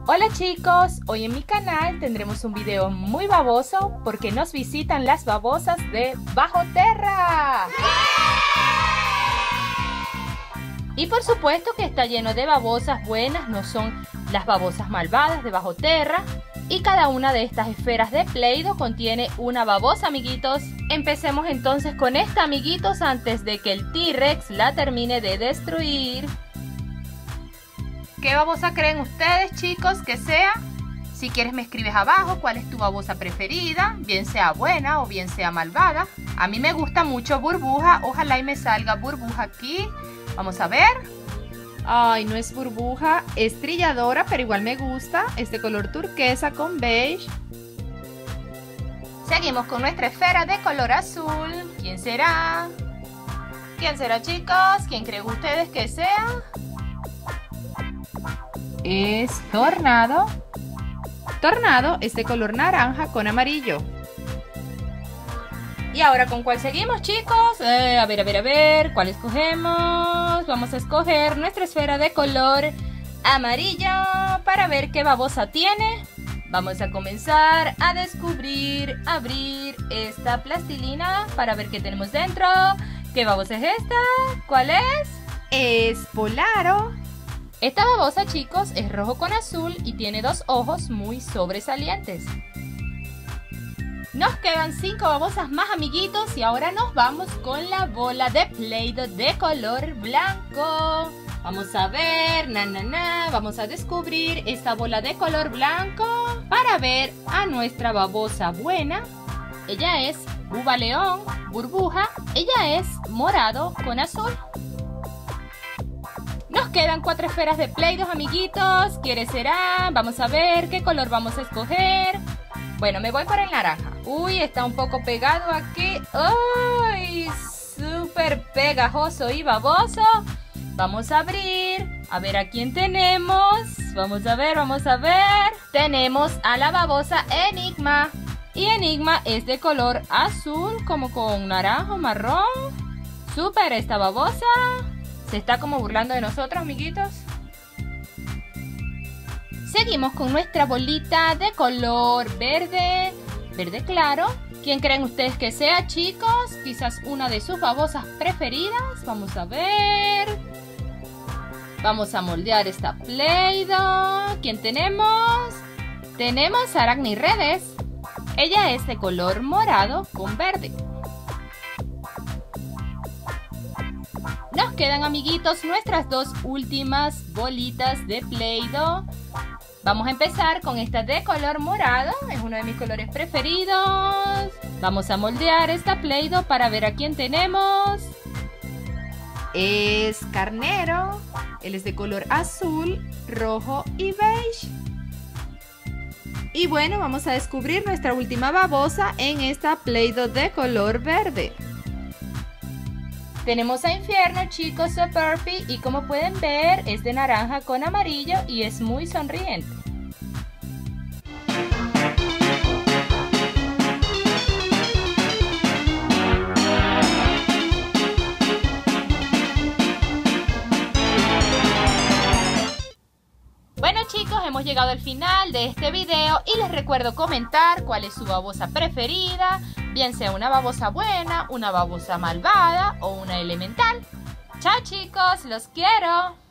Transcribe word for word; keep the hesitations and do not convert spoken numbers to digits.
Hola chicos, hoy en mi canal tendremos un video muy baboso porque nos visitan las babosas de Bajo Terra. Y por supuesto que está lleno de babosas buenas, no son las babosas malvadas de Bajo Terra. Y cada una de estas esferas de Play-Doh contiene una babosa, amiguitos. Empecemos entonces con esta, amiguitos, antes de que el T-Rex la termine de destruir. ¿Qué babosa creen ustedes, chicos, que sea? Si quieres me escribes abajo cuál es tu babosa preferida, bien sea buena o bien sea malvada. A mí me gusta mucho Burbuja, ojalá y me salga Burbuja aquí. Vamos a ver. Ay, no es Burbuja, es Trilladora, pero igual me gusta. Es de color turquesa con beige. Seguimos con nuestra esfera de color azul. ¿Quién será? ¿Quién será, chicos? ¿Quién creen ustedes que sea? Es Tornado. Tornado es de color naranja con amarillo. ¿Y ahora con cuál seguimos, chicos? Eh, a ver, a ver, a ver, ¿cuál escogemos? Vamos a escoger nuestra esfera de color amarillo para ver qué babosa tiene. Vamos a comenzar a descubrir, abrir esta plastilina para ver qué tenemos dentro. ¿Qué babosa es esta? ¿Cuál es? Es Polaro. Esta babosa, chicos, es rojo con azul y tiene dos ojos muy sobresalientes. Nos quedan cinco babosas más, amiguitos, y ahora nos vamos con la bola de Play-Doh de color blanco. Vamos a ver, na, na, na, vamos a descubrir esta bola de color blanco para ver a nuestra babosa buena. Ella es Uva León, Burbuja, ella es morado con azul. Nos quedan cuatro esferas de Play-Doh, amiguitos. ¿Quiénes serán? Vamos a ver qué color vamos a escoger. Bueno, me voy por el naranja. Uy, está un poco pegado aquí. ¡Uy! Súper pegajoso y baboso. Vamos a abrir. A ver a quién tenemos. Vamos a ver, vamos a ver. Tenemos a la babosa Enigma. Y Enigma es de color azul, como con naranja, marrón. Súper esta babosa. Se está como burlando de nosotros, amiguitos. Seguimos con nuestra bolita de color verde, verde claro. ¿Quién creen ustedes que sea, chicos? Quizás una de sus babosas preferidas. Vamos a ver. Vamos a moldear esta Play-Doh. ¿Quién tenemos? Tenemos a Aracniredes. Ella es de color morado con verde. Nos quedan, amiguitos, nuestras dos últimas bolitas de Play-Doh. Vamos a empezar con esta de color morado, es uno de mis colores preferidos. Vamos a moldear esta Play-Doh para ver a quién tenemos. Es Carnero, él es de color azul, rojo y beige. Y bueno, vamos a descubrir nuestra última babosa en esta Play-Doh de color verde. Tenemos a Infierno, chicos, Superpi, y como pueden ver es de naranja con amarillo y es muy sonriente. Bueno, chicos, hemos llegado al final de este video y les recuerdo comentar cuál es su babosa preferida, bien sea una babosa buena, una babosa malvada o una elemental. ¡Chao, chicos! ¡Los quiero!